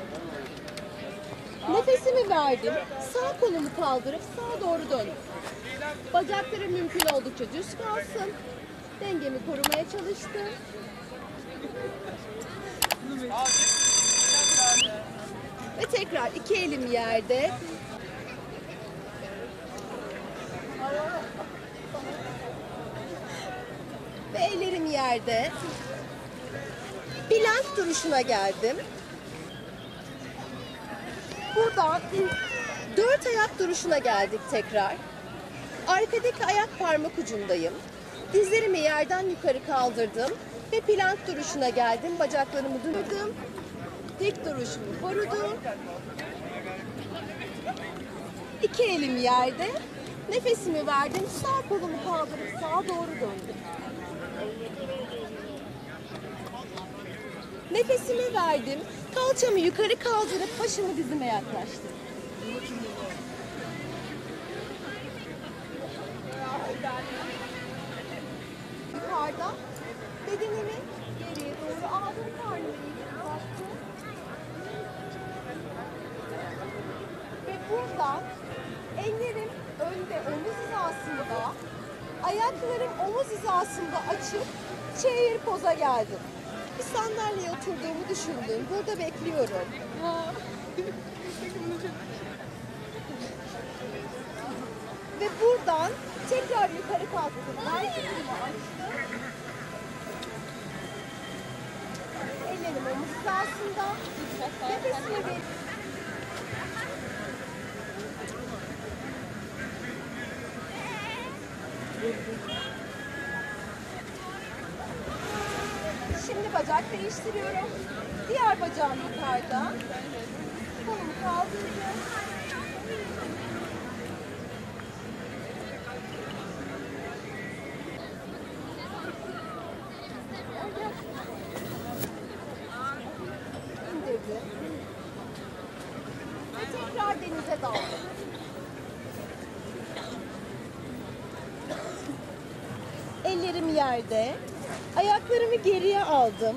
Nefesimi verdim. Sağ kolumu kaldırıp sağa doğru döndüm. Bacaklarım mümkün oldukça düz kalsın. Dengemi korumaya çalıştım. Ve tekrar iki elim yerde. Ve ellerim yerde. Plank duruşuna geldim. Buradan 4 ayak duruşuna geldik tekrar. Arkadaki ayak parmak ucundayım. Dizlerimi yerden yukarı kaldırdım ve plank duruşuna geldim. Bacaklarımı durdum. Dik duruşumu korudum. İki elim yerde. Nefesimi verdim. Sağ kolumu kaldırıp sağa doğru döndüm. Nefesimi verdim. Kalçamı yukarı kaldırıp başımı dizime yaklaştım. Yukarıda bedenimi geriye doğru aldım, karnımı iyice uzattım. Ve buradan ellerim önde omuz hizasında, ayaklarım omuz hizasında açıp çeğir poza geldim. Bir sandalyeye oturduğumu düşündüm. Burada bekliyorum. Ve buradan tekrar yukarı kalktım. Biceps açtım. Ellerim omuz hizasında. Nefesimi verip şimdi bacak değiştiriyorum. Diğer bacağım yukarıda. Kolumu kaldırdım. İndirdim. Ve tekrar denize daldım. Ellerim yerde. Ayaklarımı geriye aldım.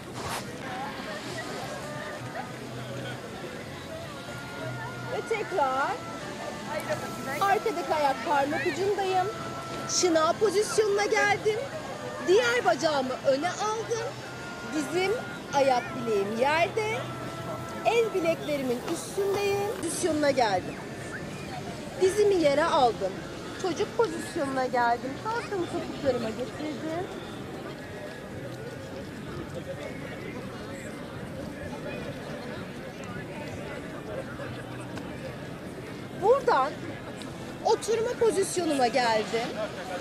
Ve tekrar arkadaki ayak parmak ucundayım. Şınav pozisyonuna geldim. Diğer bacağımı öne aldım. Dizim, ayak bileğim yerde. El bileklerimin üstündeyim. Pozisyonuna geldim. Dizimi yere aldım. Çocuk pozisyonuna geldim. Kalçamı topuklarıma getirdim. Buradan oturma pozisyonuma geldim.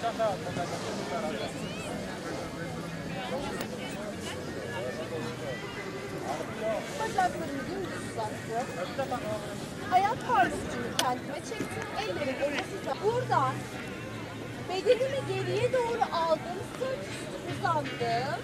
Bacaklarımı dümdüz uzattım. Ayak parmaklarını kendime çektim. Ellerim omuz. Buradan bedenimi geriye doğru aldım. Sırt üstü uzandım.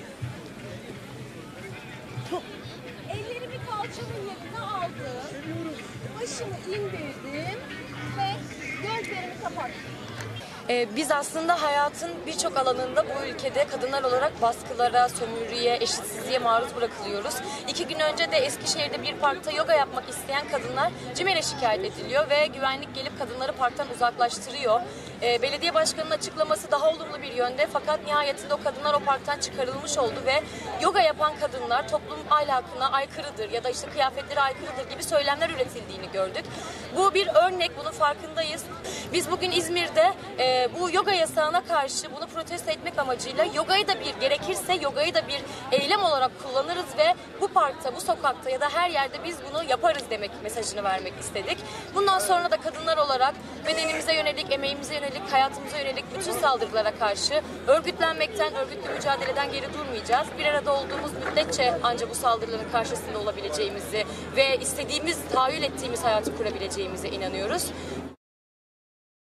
Ellerimi kalçamın yerine aldım. Başımı indirdim ve gözlerimi kapattım. Biz aslında hayatın birçok alanında bu ülkede kadınlar olarak baskılara, sömürüye, eşitsizliğe maruz bırakılıyoruz. 2 gün önce de Eskişehir'de bir parkta yoga yapmak isteyen kadınlar CİMER'e şikayet ediliyor ve güvenlik gelip kadınları parktan uzaklaştırıyor. Belediye başkanının açıklaması daha olumlu bir yönde, fakat nihayetinde o kadınlar o parktan çıkarılmış oldu ve yoga yapan kadınlar toplum ahlakına aykırıdır ya da işte kıyafetleri aykırıdır gibi söylemler üretildiğini gördük. Bu bir örnek, bunun farkındayız. Biz bugün İzmir'de bu yoga yasağına karşı bunu protesto etmek amacıyla yogayı da gerekirse yogayı da bir eylem olarak kullanırız ve bu parkta, bu sokakta ya da her yerde biz bunu yaparız demek mesajını vermek istedik. Bundan sonra da kadınlar olarak bedenimize yönelik, emeğimize yönelik, hayatımıza yönelik bütün saldırılara karşı örgütlenmekten, örgütlü mücadeleden geri durmayacağız. Bir arada olduğumuz müddetçe ancak bu saldırıların karşısında olabileceğimizi ve istediğimiz, tahayyül ettiğimiz hayatı kurabileceğimize inanıyoruz.